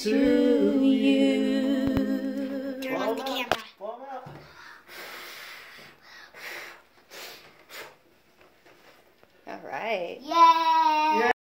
to you. Turn off the camera. All right. Yeah.